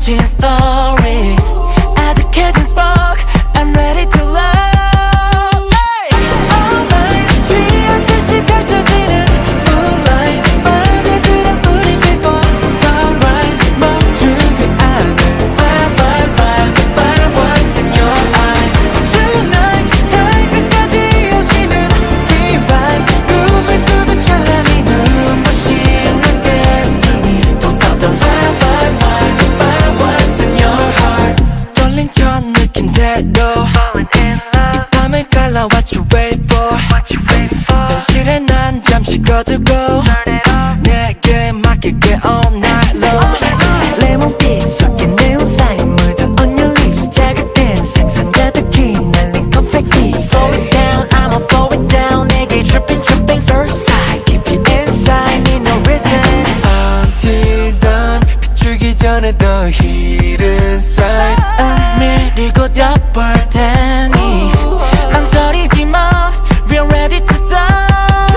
멋진 story 아득해진 spark I'm ready to love All night 지옥듯이 펼쳐지는 moonlight 빠져들어 우리 before sunrise 멈추지 않을 fire fire fire the fireworks in your eyes Tonight 달 끝까지 오시는 feel right 꿈을 꾸던 찬란히 눈부신 내 destiny Don't stop the fire fire fire the fireworks in your heart 떨린 첫 느낌대로 이 밤을 갈라 what you wait for 현실에 난 잠시 거두고 내게 맡길게 all night long 레몬빛 섞인 네온 사인 물든 on your lips 자극된 생선 가득히 날린 confetti Slow it down, I'ma slow it down 내게 tripping tripping first sight Keep it inside, need no reason Until dawn 비추기 전에 the heat inside 은밀히 곧 엿볼 테니 망설이지 마 We're ready to die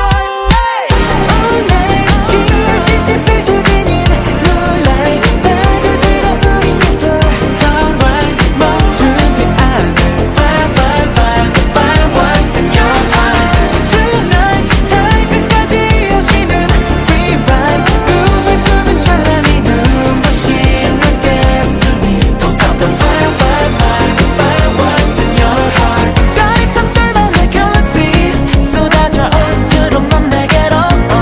All night 지옥듯이 펼쳐지는 moonlight 빠져들어 우린 before sunrise 멈추지 않을 fire fire fire the fireworks in your eyes Tonight 달 끝까지 오시는 free ride 꿈을 꾸던 찬란히 눈부신 내 destiny Don't stop the fire fire fire the fireworks in your heart 짜릿한 뚫만의 galaxy 쏟아져 올수록 넌 내게로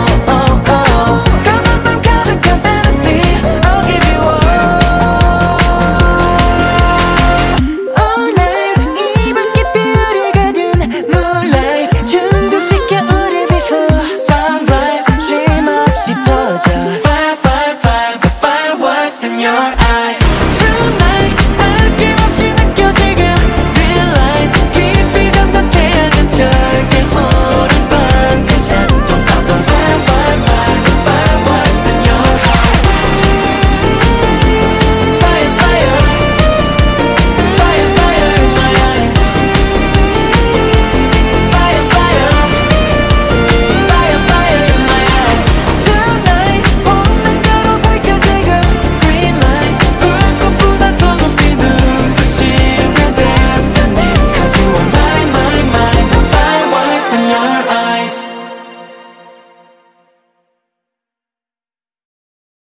까만 밤 가득한 fantasy I'll give you all night 이밤 깊이 우릴 가둔 moonlight 중독시켜 우릴 before sunrise 쉼없이 터져 fire fire fire the fireworks in your eyes